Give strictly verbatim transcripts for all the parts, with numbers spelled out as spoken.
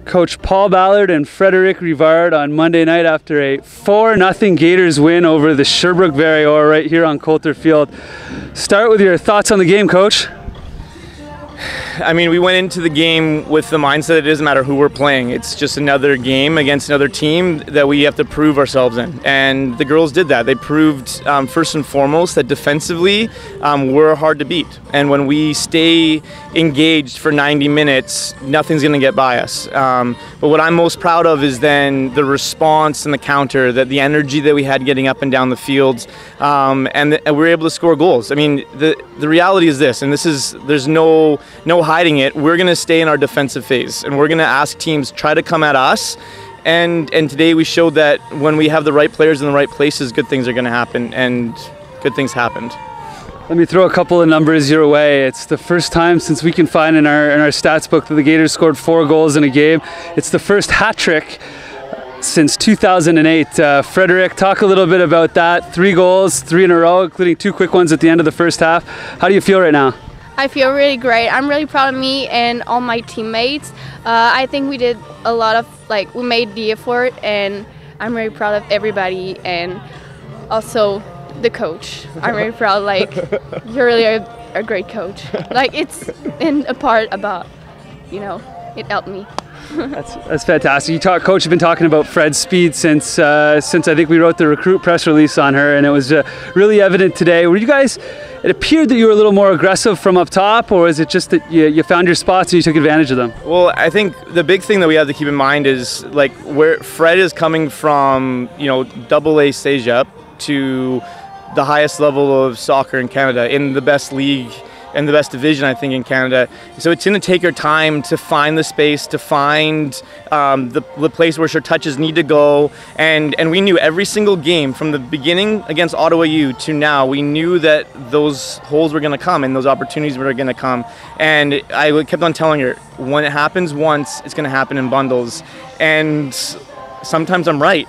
Coach Paul Ballard and Frederic Rivard on Monday night after a four nothing Gators win over the Sherbrooke Variour right here on Coulter Field. Start with your thoughts on the game, Coach. I mean, we went into the game with the mindset that it doesn't matter who we're playing. It's just another game against another team that we have to prove ourselves in. And the girls did that. They proved, um, first and foremost, that defensively um, we're hard to beat. And when we stay engaged for ninety minutes, nothing's going to get by us. Um, but what I'm most proud of is then the response and the counter, that the energy that we had getting up and down the field, um, and, the, and we were able to score goals. I mean, the the reality is this, and this is, there's no no hiding it. We're going to stay in our defensive phase, and we're going to ask teams try to come at us. And and today we showed that when we have the right players in the right places, good things are going to happen, and good things happened. Let me throw a couple of numbers your way. It's the first time since we can find in our in our stats book that the Gators scored four goals in a game. It's the first hat trick since two thousand eight. Uh, Frederic, talk a little bit about that. Three goals, three in a row, including two quick ones at the end of the first half. How do you feel right now? I feel really great. I'm really proud of me and all my teammates. Uh, I think we did a lot of, like, we made the effort, and I'm really proud of everybody, and also the coach. I'm really proud, like, you're really a, a great coach. Like, it's in a part about, you know, it helped me. That's that's fantastic. You talk, Coach, you've been talking about Fred's speed since uh, since I think we wrote the recruit press release on her, and it was uh, really evident today. Were you guys? It appeared that you were a little more aggressive from up top, or is it just that you, you found your spots and you took advantage of them? Well, I think the big thing that we have to keep in mind is, like, where Fred is coming from, you know, double A Cégep to the highest level of soccer in Canada, in the best league and the best division, I think, in Canada. So it's going to take her time to find the space, to find um, the, the place where her touches need to go. And, and we knew every single game from the beginning against Ottawa U to now, we knew that those holes were going to come and those opportunities were going to come. And I kept on telling her, when it happens once, it's going to happen in bundles. And sometimes I'm right.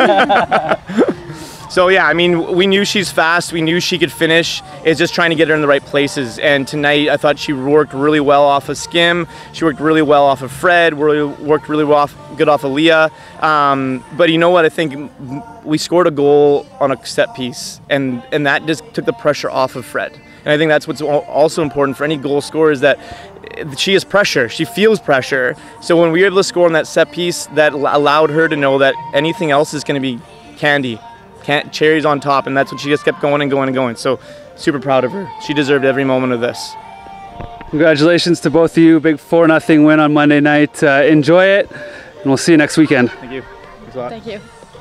So yeah, I mean, we knew she's fast. We knew she could finish. It's just trying to get her in the right places. And tonight, I thought she worked really well off of Skim. She worked really well off of Fred. Really worked really well off, good off of Leah. Um, but you know what? I think we scored a goal on a set piece, and and that just took the pressure off of Fred. And I think that's what's also important for any goal scorer, is that she has pressure. She feels pressure. So when we were able to score on that set piece, that allowed her to know that anything else is going to be candy. Can't, cherries on top, and that's what she just kept going and going and going. So super proud of her. She deserved every moment of this. Congratulations to both of you. Big four nothing win on Monday night. Uh, enjoy it, and we'll see you next weekend. Thank you. Thanks a lot. Thank you.